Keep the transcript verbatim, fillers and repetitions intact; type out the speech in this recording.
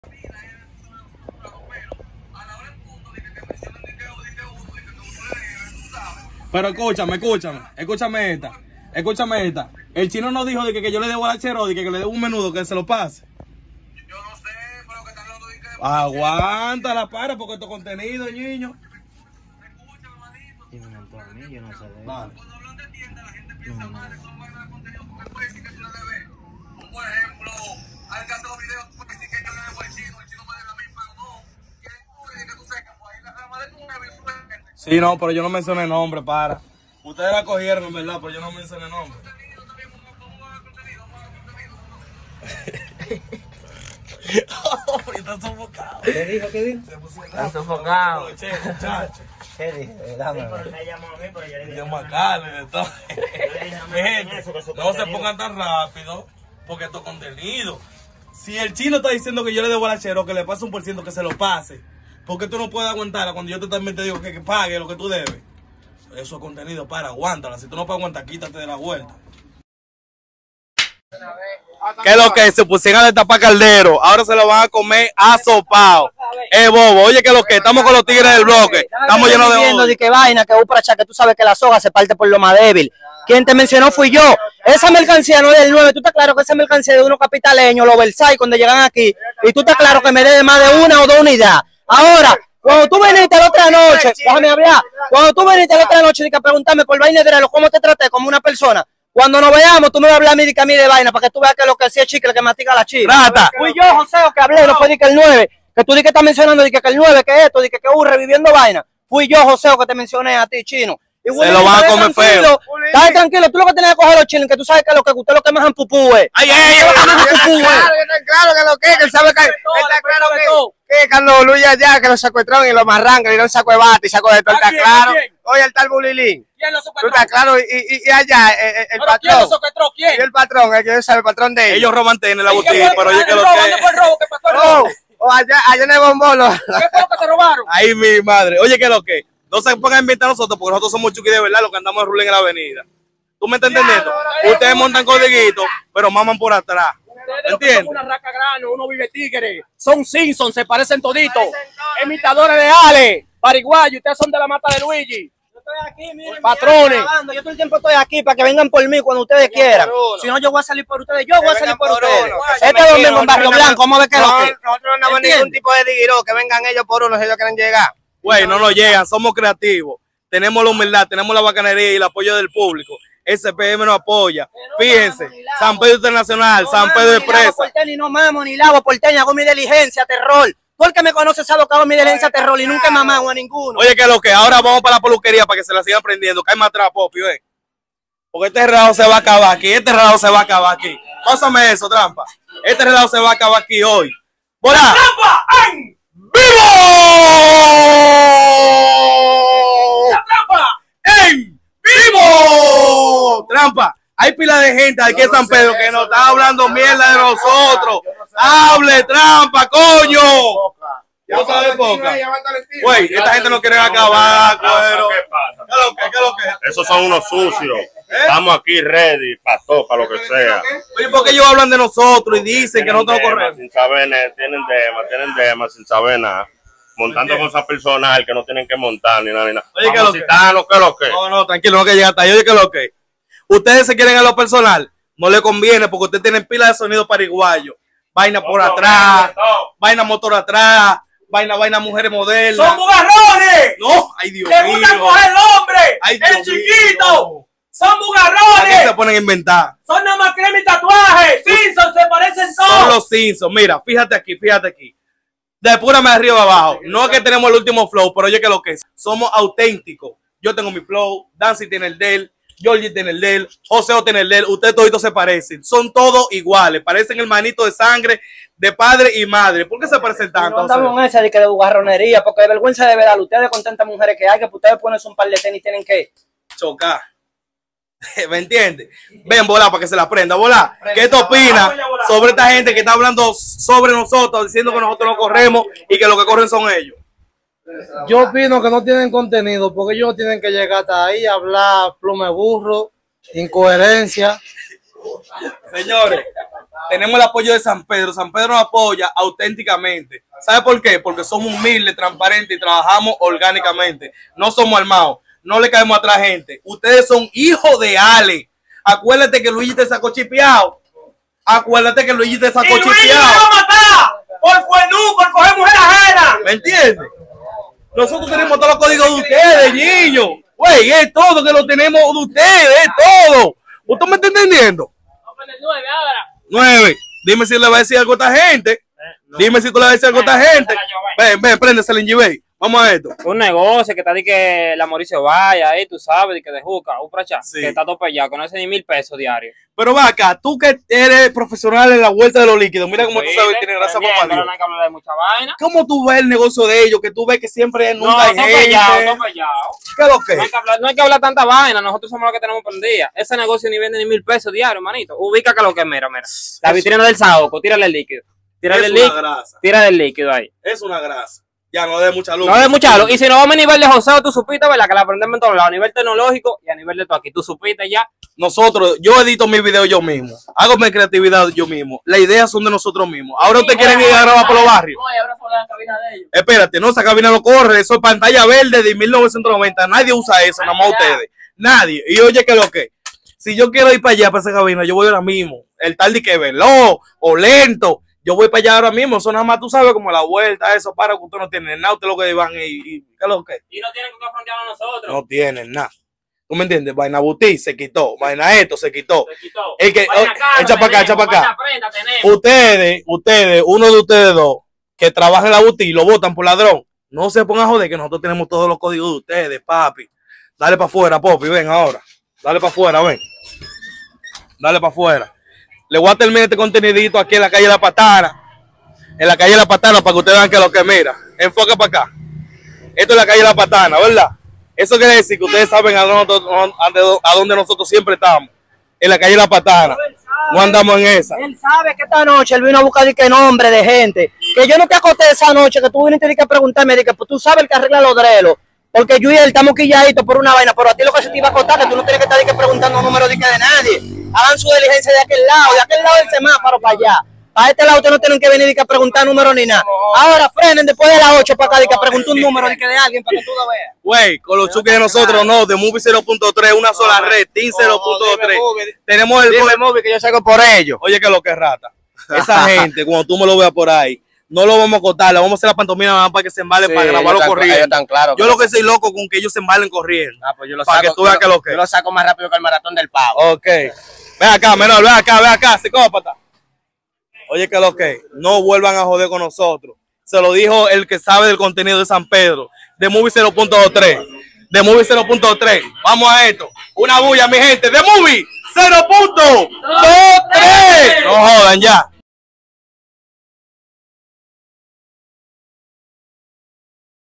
Pero escúchame, escúchame, escúchame esta, escúchame esta. El chino nos dijo de que, que yo le debo a la chero, de que, que le debo un menudo, que se lo pase. Yo no sé, pero que están hablando de que... Aguanta la para, porque esto contenido, niño. Escúchame, manito. Y me mentó a mí, yo no sé de Vale. Cuando hablan de tienda, la gente piensa mal, son vainas de contenido, porque puede decir que tú le debes. Un buen ejemplo, al que hace los videos, tú puedes decir que yo le debo al chino, el chino me debe a mí, pero no. Que tú dices que tú sabes que pues ahí la rama de tu nueve y sube gente. Sí, no, pero yo no mencioné nombre, para. Ustedes la cogieron, en verdad, pero yo no mencioné nombre. Contenido también, vamos a ver contenido, vamos a ver contenido. Está sofocado. ¿Qué dijo? ¿Qué dijo? Está sofocado. Che, muchacho. ¿Qué dijo? Dame. Me llamó a mí, pero yo le dije. Yo Macallen, entonces. Mi gente, no se pongan tan rápido, porque esto es contenido. Si el chino está diciendo que yo le debo al chero, que le pase un por ciento, que se lo pase. Porque tú no puedes aguantarla cuando yo te también te digo que, que pague lo que tú debes. Eso es contenido, para, aguántala. Si tú no puedes aguantar, quítate de la vuelta. ¿Qué es lo que? Se pusieron a destapar caldero. Ahora se lo van a comer asopado. Eh, bobo. Oye, ¿qué es lo que? Estamos con los tigres del bloque. Estamos llenos de odio. De que vaina, que para que tú sabes que la soga se parte por lo más débil. Quien te mencionó fui yo. Esa mercancía no es del nueve. Tú estás claro que esa mercancía es de unos capitaleños, los Versailles, cuando llegan aquí. Y tú estás claro que me debe más de una o dos unidades. Ahora, cuando tú viniste la otra noche, déjame hablar. Cuando tú viniste la otra noche, de que preguntarme por vaina de reloj, ¿cómo te traté? Como una persona. Cuando nos veamos, tú me vas a hablar a mí de, que a mí de vaina, para que tú veas que lo que hacía es chicle, que mastiga la chica. Rata. Fui yo, José, que hablé, no fue de que el nueve. Que tú di que estás mencionando, de que el nueve, que esto, de que que uh, reviviendo vaina. Fui yo, José, que te mencioné a ti, chino. Y Se bueno, lo van a dale comer tranquilo, feo. Dale tranquilo, tú lo que tienes que coger los chiles, que tú sabes que lo que usted lo que más empupú es. Ay, ay, ay, Lo que más ay, empupú es. Claro, que está claro que lo que es, que él sabe que él está claro que, que Carlos Luis allá, que lo secuestraron y lo marran, que le dieron saco de bate y saco de todo, está claro. Oye, el tal Bulilín. ¿Quién lo Tú secuestró? estás claro, y, y, y allá, el, el ¿Pero quién patrón. lo secuestró? ¿Quién? Y el patrón, el que sabe, el patrón de ellos. ellos roban tenis, la ¿Y qué botella, fue? pero oye, ¿qué es lo ¿Dónde fue el que? robo? ¿Qué pasó el Oh, robo? o allá, allá en el bombolo. ¿Qué fue lo que se robaron? Ay, mi madre. Oye, ¿qué es lo que? No se pongan a inventar nosotros, porque nosotros somos chuki de verdad, los que andamos de rulín en la avenida. ¿Tú me estás entendiendo? Ustedes montan codiguitos, pero maman por atrás. Ustedes ¿Entiendes? son una raca grano, uno vive tigre, son Simpsons, se parecen toditos, imitadores de Ale, pariguayo, ustedes son de la mata de Luigi. Yo estoy aquí, miren, patrones. Yo todo el tiempo estoy aquí para que vengan por mí cuando ustedes quieran. Si no, yo voy a salir por ustedes, yo voy a salir por ustedes. Este domingo en Barrio Blanco, vamos a ver qué es lo que. Nosotros no andamos en ningún tipo de digiro, que vengan ellos por uno si ellos quieren llegar. Güey, no nos llegan, somos creativos. Tenemos la humildad, tenemos la bacanería y el apoyo del público. S P M nos apoya. Fíjense, San Pedro Internacional, San Pedro de Presa. Ni no mamo, ni lavo por tenis, hago mi diligencia, terror. Tú el que me conoce sabe que hago mi diligencia, terror, y nunca he mamado a ninguno. Oye, que lo que ahora vamos para la peluquería para que se la sigan prendiendo. Cae más atrás, Popio, eh. Porque este relajo se va a acabar aquí, este relajo se va a acabar aquí. Pásame eso, trampa. Este relajo se va a acabar aquí hoy. ¡Bola! ¡Trampa en vivo! ¡La trampa en vivo! Trampa, hay pila de gente aquí en San Pedro que nos está hablando mierda de nosotros. ¡Hable, trampa, coño! ¿No sabes poca? Güey, esta gente no quiere acabar, cuero. ¿Qué pasa? ¿Qué es lo que? ¿Qué es lo que? Esos son unos sucios. Estamos aquí ready para todo, para lo que sea. Oye, ¿por qué ellos hablan de nosotros y dicen que no tengo Tienen correr? demas, sin saber, nada, tienen demas, tienen demas sin saber nada. Montando cosas personal que no tienen que montar ni nada, ni nada. Oye, ¿qué es lo que? Vamos, ¿qué es lo que? No, no, tranquilo, no que llega hasta ahí. Oye, ¿qué es lo que? Ustedes se quieren a lo personal, no le conviene porque ustedes tienen pila de sonido pariguayo. Vaina por atrás, vaina motor atrás, vaina, vaina mujeres modernas. ¡Son bugarrones! No, ay Dios ¡Que mío. gustan coger el hombre! Ay, ¡El Dios chiquito! mío. ¡Son ¿Para qué bugarrones! se ponen a inventar? ¡Son nada más crema y tatuajes! ¡Simpson, se parecen Son todos! los Simpsons. Mira, fíjate aquí, fíjate aquí. De pura de arriba abajo. No es que tenemos el último flow, pero oye que lo que es. Somos auténticos. Yo tengo mi flow, Dancy tiene el de él, Georgie tiene el de él, Joseo tiene el de él. Ustedes toditos se parecen. Son todos iguales. Parecen hermanitos de sangre, de padre y madre. ¿Por qué se parecen tanto? No andamos en esa de que de bugarronería, porque de vergüenza de verdad, ustedes con tantas mujeres que hay, que ustedes ponen un par de tenis tienen que chocar. ¿Me entiendes? Ven, Bola, para que se la prenda. Bola, ¿qué te opinas sobre esta gente que está hablando sobre nosotros, diciendo que nosotros no corremos y que lo que corren son ellos? Yo opino que no tienen contenido porque ellos tienen que llegar hasta ahí, hablar plume burro, incoherencia. Señores, tenemos el apoyo de San Pedro. San Pedro nos apoya auténticamente. ¿Sabe por qué? Porque somos humildes, transparentes y trabajamos orgánicamente. No somos armados. No le caemos atrás gente. Ustedes son hijos de Ale. Acuérdate que Luigi te sacó chipeado. Acuérdate que Luigi te sacó ¡Y Luigi me chipeado. va a matar! ¡Por fuenú, por coger mujer ajena! ¿Me entiendes? Nosotros tenemos todos los códigos de ustedes, niños. Güey, es todo que lo tenemos de ustedes, es todo. ¿Usted me está entendiendo? nueve ahora. Nueve. Dime si le va a decir algo a esta gente. Dime si tú le vas a decir algo a esta gente. Ven, ven, préndese el N G B. Vamos a esto. Un negocio que está de que la Mauricio vaya ahí, tú sabes, de que de juca, un prachá, Sí. que está todo pellado, que no hace ni mil pesos diarios. Pero va acá, tú que eres profesional en la vuelta de los líquidos, mira cómo tú sabes, tienes grasa Bien, papá pero Dios. no hay que hablar de mucha vaina. ¿Cómo tú ves el negocio de ellos? Que tú ves que siempre No, nunca hay todo gente. pellado, todo pellado. ¿Qué es lo que No hay es? que hablar, no hay que hablar tanta vaina, nosotros somos los que tenemos prendida. Ese negocio ni vende ni mil pesos diarios, manito. Ubica que lo que es, mira, mira. La vitrina del Saoco, tírale el líquido. Tírale Es el una líquido. grasa. Tírale el líquido ahí. Es una grasa. Ya no de mucha luz. No de mucha luz. Y si no vamos a nivel de José, tú supiste, ¿verdad? Que la aprendemos en todos lados, a nivel tecnológico y a nivel de todo aquí. Tú supiste ya. Nosotros, yo edito mis videos yo mismo. Hago mi creatividad yo mismo. Las ideas son de nosotros mismos. Ahora ustedes quieren ir a grabar por los barrios. No, y ahora fue la cabina de ellos. Espérate, no, esa cabina no corre. Eso es pantalla verde de mil novecientos noventa. Nadie usa eso, nada más ustedes. Nadie. Y oye, que lo que. Si yo quiero ir para allá, para esa cabina, yo voy ahora mismo. El tal de que veloz o lento. Yo voy para allá ahora mismo. Eso nada más tú sabes como la vuelta, eso para que usted no tiene nada. Usted lo que van y, y ¿qué es lo que? Y no tienen que confrontarnos a nosotros. No tienen nada. ¿Tú me entiendes? Vaina Butí se quitó. Vaina esto se quitó. Se quitó. El que, Vaina cara echa para acá, tenemos, echa para acá. vaina prenda tenemos. Ustedes, ustedes, uno de ustedes dos que trabaja en la Butí y lo votan por ladrón. No se pongan a joder que nosotros tenemos todos los códigos de ustedes, papi. Dale para afuera, Popi, ven ahora. Dale para afuera, ven. Dale para afuera. Le voy a terminar este contenidito aquí en la calle La Patana. En la calle La Patana para que ustedes vean que es lo que mira. Enfoca para acá. Esto es la calle La Patana, ¿verdad? Eso quiere decir que ustedes saben a dónde, a dónde nosotros siempre estamos. En la calle La Patana. No andamos en esa. Él sabe que esta noche él vino a buscar de qué nombre de gente. Que yo no te acosté esa noche, que tú viniste y que preguntarme, de que pues, tú sabes el que arregla los drelos. Porque yo y él estamos quilladitos por una vaina, pero a ti lo que se te iba a costar, que tú no tienes que estar de que preguntando números de que de nadie. Hagan su diligencia de aquel lado, de aquel lado del semáforo para allá. Para este lado ustedes no tienen que venir y que preguntar números ni nada. Ahora frenen después de las ocho para acá y que pregunte un número de que de alguien para que tú lo veas. Güey, con los chuques de nosotros no, de Movie cero punto tres, una sola red, Team cero punto tres. Tenemos el Dime, móvil, que yo salgo por ellos. Oye, que lo que es rata. Esa gente, cuando tú me lo veas por ahí, no lo vamos a cortar, le vamos a hacer la pantomima nada más para que se embalen, para grabarlo corriendo. Claro, Yo lo que soy loco con que ellos se embalen corriendo. Ah, pues yo lo Para saco, que tú veas yo que lo que Yo lo saco más rápido que el maratón del pavo. Ok. Ven acá, menor, ven acá, ven acá, psicópata. Oye, que lo que, no vuelvan a joder con nosotros. Se lo dijo el que sabe del contenido de San Pedro, de Movie cero punto tres. De Movie cero punto tres. Vamos a esto. Una bulla, mi gente, de Movie cero punto tres. No jodan ya.